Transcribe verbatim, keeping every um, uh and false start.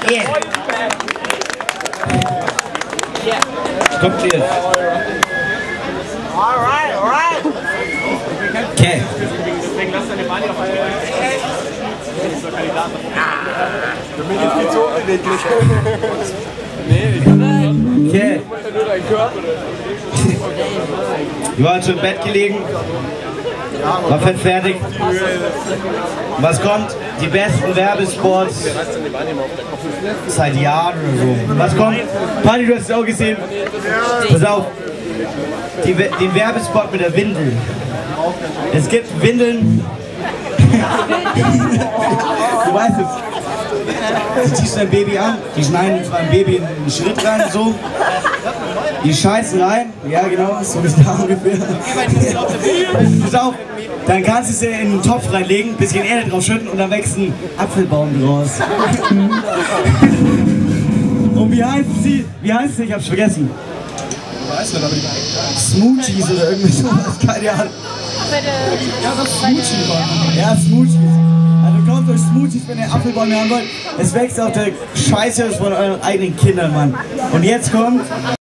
Yeah. Kommt ihr? Alright, alright. Okay. Deswegen lass deine Beine auf einmal. Für mich ist die so unwirklich. Nee, ich kann nicht. Okay. Nur dein Körper. Du warst schon im Bett gelegen. War fett fertig. Was kommt? Die besten Werbespots seit Jahren oder so. Was kommt? Pani, du hast es auch gesehen. Pass auf. Die, den Werbespot mit der Windel. Es gibt Windeln. Du weißt es. Du ziehst dein Baby an, die schneiden beim Baby einen Schritt rein, so. Die scheißen rein, ja genau, so wie es da ungefähr. Pass auf, dann kannst du es in einen Topf reinlegen, ein bisschen Erde drauf schütten und dann wächst ein Apfelbaum draus. Und wie heißt sie? Wie heißt sie? Ich hab's vergessen. Weiß nicht, aber nicht. Smoothies oder irgendwie sowas, keine Ahnung. Ja, das ist Smoothie. Ja, Smoothies. Also kauft euch Smoothies, wenn ihr Apfelbäume haben wollt. Es wächst auf der Scheiße von euren eigenen Kindern, Mann. Und jetzt kommt...